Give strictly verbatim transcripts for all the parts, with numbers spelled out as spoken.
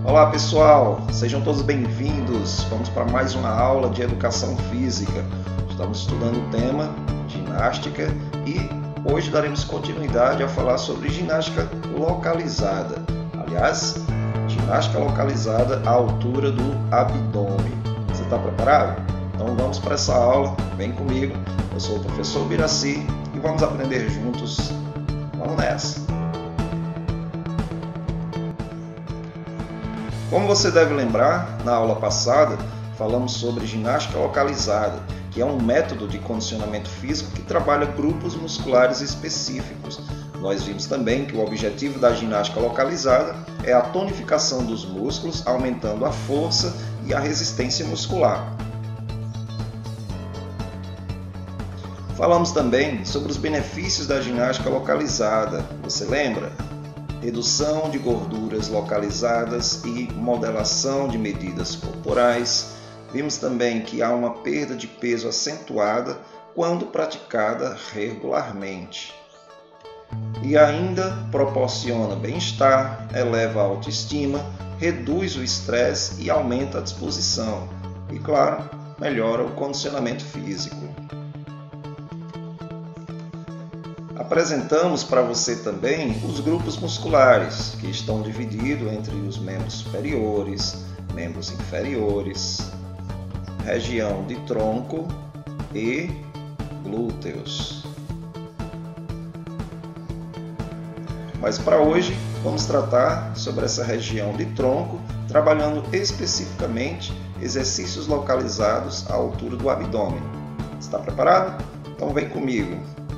Olá pessoal, sejam todos bem-vindos. Vamos para mais uma aula de educação física. Estamos estudando o tema ginástica e hoje daremos continuidade a falar sobre ginástica localizada. Aliás, ginástica localizada à altura do abdômen. Você está preparado? Então vamos para essa aula, vem comigo. Eu sou o professor Biraci e vamos aprender juntos. Vamos nessa! Como você deve lembrar, na aula passada falamos sobre ginástica localizada, que é um método de condicionamento físico que trabalha grupos musculares específicos. Nós vimos também que o objetivo da ginástica localizada é a tonificação dos músculos, aumentando a força e a resistência muscular. Falamos também sobre os benefícios da ginástica localizada. Você lembra? Redução de gorduras localizadas e modelação de medidas corporais. Vimos também que há uma perda de peso acentuada quando praticada regularmente. E ainda proporciona bem-estar, eleva a autoestima, reduz o estresse e aumenta a disposição. E, claro, melhora o condicionamento físico. Apresentamos para você também os grupos musculares, que estão divididos entre os membros superiores, membros inferiores, região de tronco e glúteos. Mas para hoje vamos tratar sobre essa região de tronco, trabalhando especificamente exercícios localizados à altura do abdômen. Está preparado? Então vem comigo!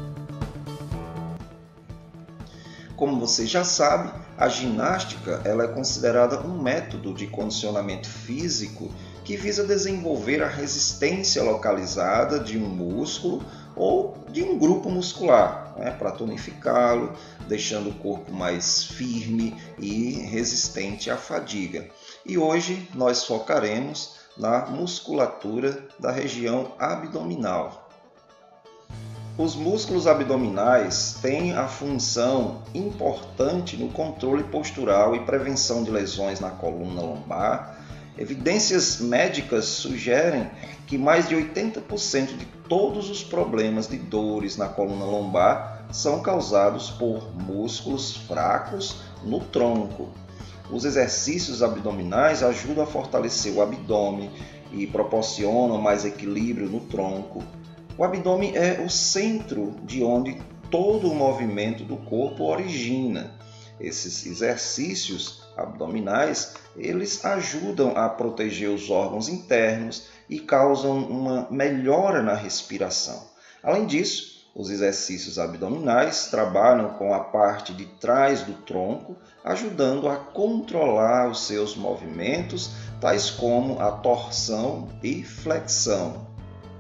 Como você já sabe, a ginástica ela é considerada um método de condicionamento físico que visa desenvolver a resistência localizada de um músculo ou de um grupo muscular, né, para tonificá-lo, deixando o corpo mais firme e resistente à fadiga. E hoje nós focaremos na musculatura da região abdominal. Os músculos abdominais têm a função importante no controle postural e prevenção de lesões na coluna lombar. Evidências médicas sugerem que mais de oitenta por cento de todos os problemas de dores na coluna lombar são causados por músculos fracos no tronco. Os exercícios abdominais ajudam a fortalecer o abdômen e proporcionam mais equilíbrio no tronco. O abdômen é o centro de onde todo o movimento do corpo origina. Esses exercícios abdominais, eles ajudam a proteger os órgãos internos e causam uma melhora na respiração. Além disso, os exercícios abdominais trabalham com a parte de trás do tronco, ajudando a controlar os seus movimentos, tais como a torção e flexão.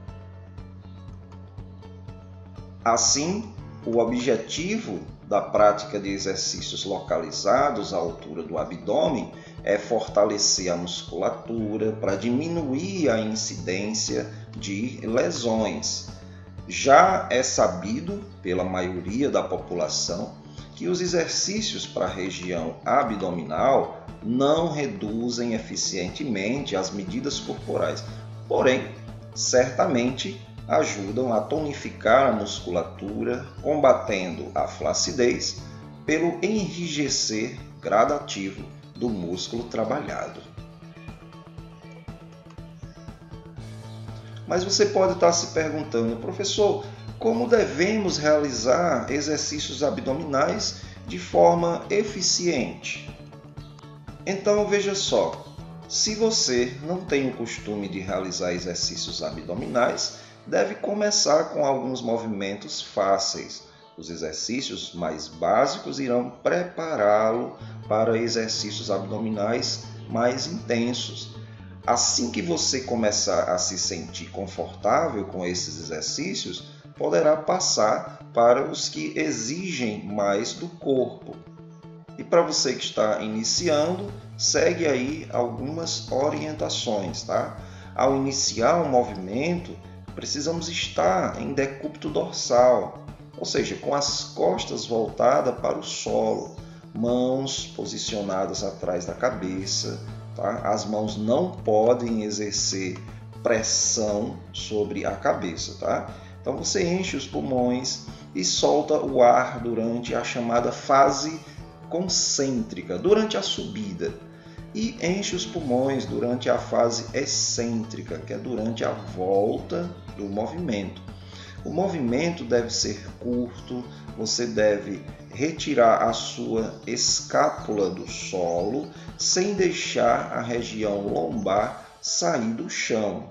Assim, o objetivo da prática de exercícios localizados à altura do abdômen é fortalecer a musculatura para diminuir a incidência de lesões. Já é sabido pela maioria da população que os exercícios para a região abdominal não reduzem eficientemente as medidas corporais, porém, certamente ajudam a tonificar a musculatura, combatendo a flacidez pelo enrijecer gradativo do músculo trabalhado. Mas você pode estar se perguntando, professor, como devemos realizar exercícios abdominais de forma eficiente? Então veja só, se você não tem o costume de realizar exercícios abdominais, deve começar com alguns movimentos fáceis. Os exercícios mais básicos irão prepará-lo para exercícios abdominais mais intensos. Assim que você começar a se sentir confortável com esses exercícios, poderá passar para os que exigem mais do corpo. E para você que está iniciando, segue aí algumas orientações, tá? Ao iniciar o movimento, precisamos estar em decúbito dorsal, ou seja, com as costas voltadas para o solo. mãos posicionadas atrás da cabeça, tá? As mãos não podem exercer pressão sobre a cabeça, tá? Então você enche os pulmões e solta o ar durante a chamada fase concêntrica, durante a subida. E enche os pulmões durante a fase excêntrica, que é durante a volta do movimento. O movimento deve ser curto, você deve retirar a sua escápula do solo sem deixar a região lombar sair do chão.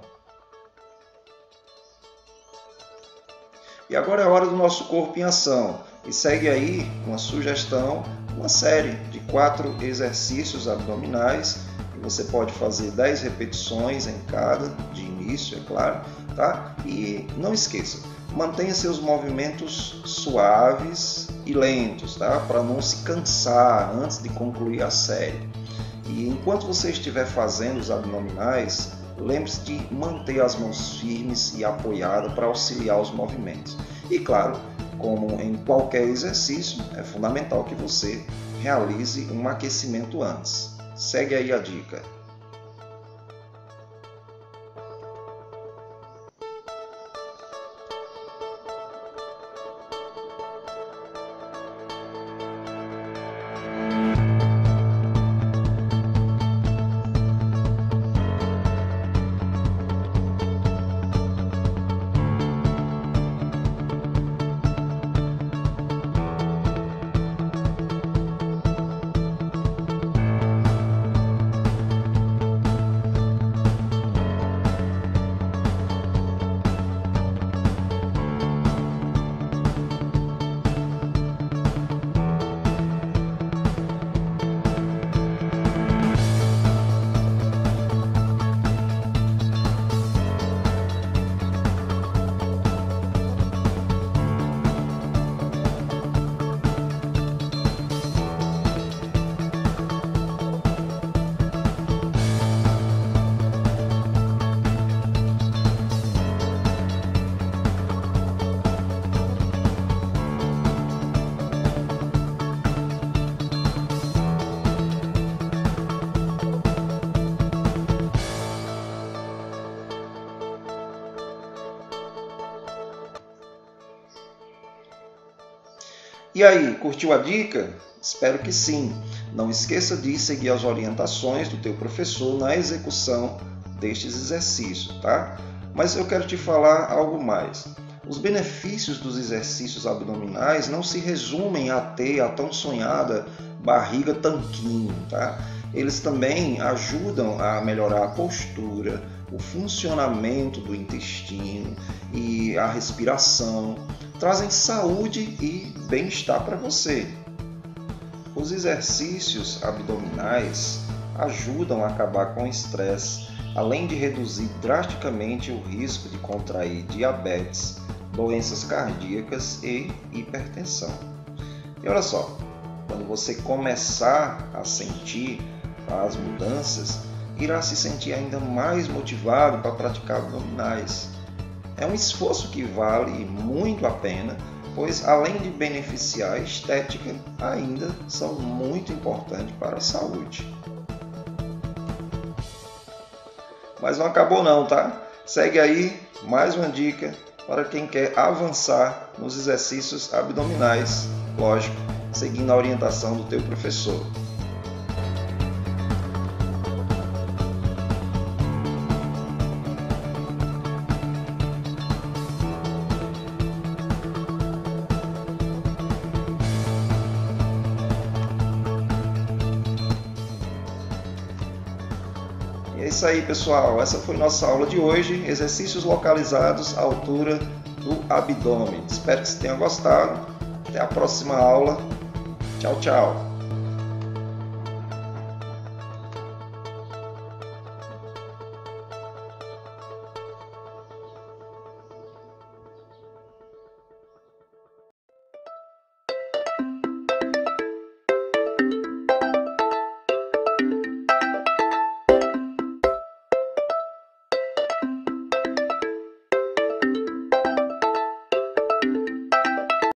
E agora é a hora do nosso corpo em ação. E segue aí uma sugestão, uma série de quatro exercícios abdominais. E você pode fazer dez repetições em cada, de início, é claro, tá? E não esqueça, mantenha seus movimentos suaves e lentos, tá? Para não se cansar antes de concluir a série. E enquanto você estiver fazendo os abdominais, lembre-se de manter as mãos firmes e apoiadas para auxiliar os movimentos. E claro, como em qualquer exercício, é fundamental que você realize um aquecimento antes. Segue aí a dica. E aí, curtiu a dica? Espero que sim. Não esqueça de seguir as orientações do teu professor na execução destes exercícios, tá? Mas eu quero te falar algo mais. Os benefícios dos exercícios abdominais não se resumem a ter a tão sonhada barriga tanquinho, tá? Eles também ajudam a melhorar a postura, o funcionamento do intestino e a respiração, trazem saúde e bem-estar para você. Os exercícios abdominais ajudam a acabar com o estresse, além de reduzir drasticamente o risco de contrair diabetes, doenças cardíacas e hipertensão. E olha só, quando você começar a sentir as mudanças, irá se sentir ainda mais motivado para praticar abdominais. É um esforço que vale muito a pena, pois além de beneficiar a estética, ainda são muito importantes para a saúde. Mas não acabou não, tá? Segue aí mais uma dica para quem quer avançar nos exercícios abdominais, lógico, seguindo a orientação do teu professor. É isso aí, pessoal. Essa foi nossa aula de hoje. Exercícios localizados à altura do abdômen. Espero que você tenha gostado. Até a próxima aula. Tchau, tchau.